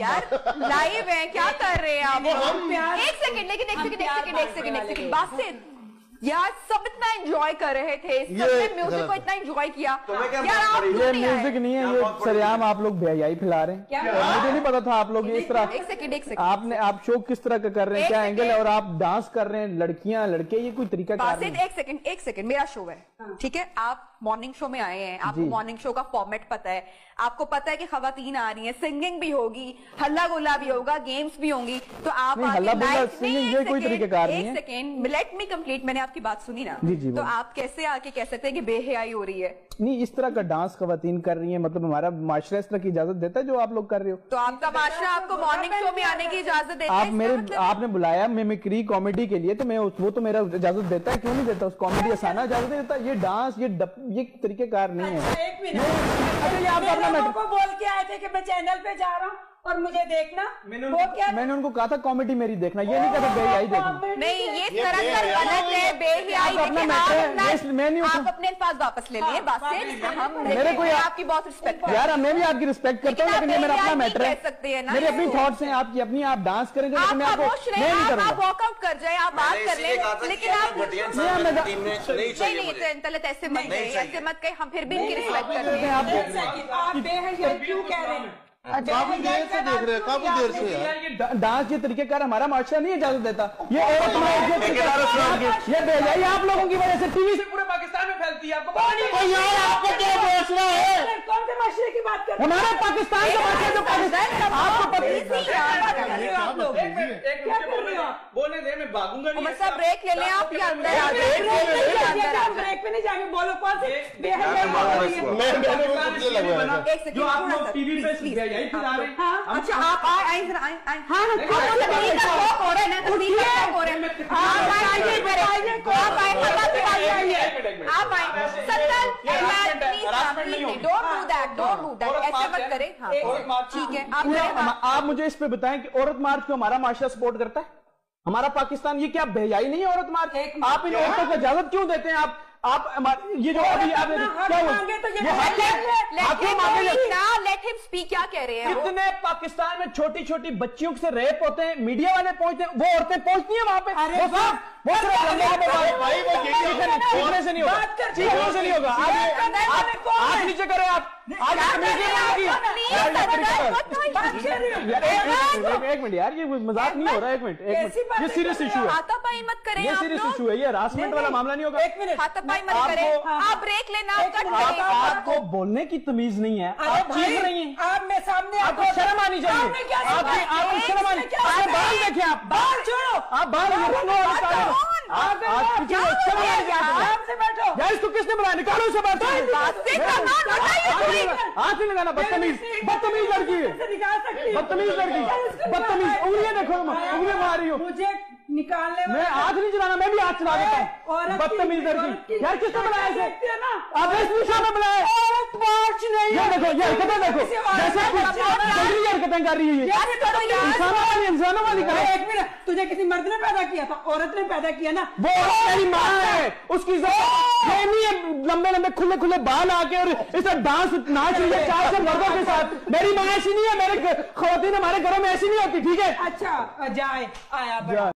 यार लाइव है, क्या कर रहे हैं आप? एक सेकंड, लेकिन एक सेकंड बासित यार, सब इतना एंजॉय कर रहे थे, सबने म्यूजिक को इतना एंजॉय किया। ये म्यूजिक नहीं है, ये सरेआम आप लोग बेहयाई फैला रहे हैं। मुझे नहीं पता था आप लोग इस तरह। एक सेकंड आप शो किस तरह का कर रहे हैं, क्या एंगल है, और आप डांस कर रहे हैं, लड़कियां लड़के, ये कोई तरीका नहीं है। एक सेकंड मेरा शो है, ठीक है? आप मॉर्निंग शो में आए हैं, आपको मॉर्निंग शो का फॉर्मेट पता है, आपको पता है कि खवातीन आ रही हैं, सिंगिंग भी होगी, हल्ला गुल्ला भी होगा, गेम्स भी होंगी, तो आप हल्ला गुल्ला सिंगिंग ये कोई तरीकेकार नहीं है। एक सेकंड, लेट मी कंप्लीट, मैंने आपकी बात सुनी ना, तो आप कैसे आके कह सकते हैं कि बेहयाई हो रही है? नहीं, इस तरह का डांस खवातीन कर रही है, मतलब हमारा माशरा इस तरह की इजाजत देता है जो आप लोग कर रहे हो? तो आपका माशरा आपको मॉर्निंग शो में आने की इजाजत देता है? आपने बुलाया मिमिक्री कॉमेडी के लिए, तो मैं वो तो मेरा इजाजत देता है, क्यों नहीं देता? उस कॉमेडी आसाना इजाजत देता है। ये डांस ये तरीकेकार नहीं है। एक मिनट, को बोल के आए थे कि मैं चैनल पे जा रहा हूँ और मुझे देखना, मैंने उनको कहा था कॉमेडी मेरी देखना, ये नहीं कहता बेहयाई देखना। नहीं, ये सरासर गलत है, बेहयाई। आप अपने अल्फाज वापस ले लिए, बात से हम मेरे को आपकी बहुत रिस्पेक्ट है यार, मैं भी आपकी रिस्पेक्ट करता हूँ, लेकिन ये मेरा अपना मैटर है, सकते हैं ना, मेरी अपनी थॉट्स हैं, आपकी अपनी, आप डांस करें जो मैं आप वॉकआउट कर जाए, आप बात कर ले, लेकिन आप नहीं तलत ऐसे मत कहे, हम फिर भी इनकी रिस्पेक्ट करते हैं। आप बेहयाई क्यों कह रहे हैं? काफी देर से देख रहे हैं, काफी देर से यार। डांस ये तरीकेकार हमारा माशरा नहीं इजाजत देता। ये बेहयाई आप लोगों की वजह से टीवी से पूरे पाकिस्तान में फैलती है, आपको पता नहीं? तो यार आपको क्या माशरा है? कौन से माशरे की बात कर रहे हैं? हमारा पाकिस्तान का माशरा, जो पाकिस्तान आपको पता बोलने दे, मैं भागूंगा नहीं। सब ब्रेक ले लें आप, या अंदर ब्रेक पे नहीं जाएंगे, बोलो कौन से टीवी पे यही खिला रहे हैं। अच्छा, आप आए इधर आए ऐसे मत करें, ठीक है? आप मुझे इस पे बताएं कि औरत मार्च को हमारा माशरा सपोर्ट करता है? हमारा पाकिस्तान, ये क्या बेहयाई नहीं है औरत मार्च? आप इन औरतों को इजाजत क्यों देते हैं? आप ये जो अभी आप क्या लेट हिम स्पीक, क्या कह रहे हैं? कितने पाकिस्तान में छोटी छोटी बच्चियों से रेप होते हैं, मीडिया वाले पहुंचते हैं, वो औरतें पहुंचती हैं वहां पे? चीखने से नहीं होगा, चीखने से नहीं होगा। आप नीचे करें, आप एक मिनट यार, ये मजाक नहीं हो रहा। एक मिनट, ये सीरियस इशू है, हाथापाई मत करें, ये सीरियस इशू है, ये हरासमेंट वाला मामला नहीं होगा। एक मिनट, हाथापाई मत करें, आप ब्रेक लेना, आपको बोलने की तमीज नहीं है, आप चीख रही हैं। आप में सामने आपको शर्म आनी चाहिए, आपको शर्म आनी चाहिए। बाल देखिए, आप बाल छोड़ो, आप बाल बैठो यार, इसको किसने बनाया? निकालो इसे बात, हाथ नहीं लगाना, बदतमीज लड़की है, बदतमीज लड़की, बदतमीज। उंगलियां देखो, उंगलियां मार रही हो मुझे निकालने। मैं हाथ नहीं चलाना, मैं भी हाथ चला देता हूँ। बदतमीज लड़की यार, किसने बनाया इसे? आप इस निशा में बनाए? औरत मार्च नहीं, ये देखो, ये हरकतें देखो, जैसे कुछ हरकतें कर रही है, इंसानों वाली कर। एक मिनट, तुझे किसी मर्द ने पैदा किया था? औरत ने पैदा किया ना। वो मेरी माँ है, उसकी ये नहीं है लंबे लंबे खुले खुले बाल आके और इस डांस नाच रही है 4 मर्दों के साथ। मेरी माँ ऐसी नहीं है, मेरे खवातीन हमारे घरों में ऐसी नहीं होती, ठीक है? अच्छा, जाए आया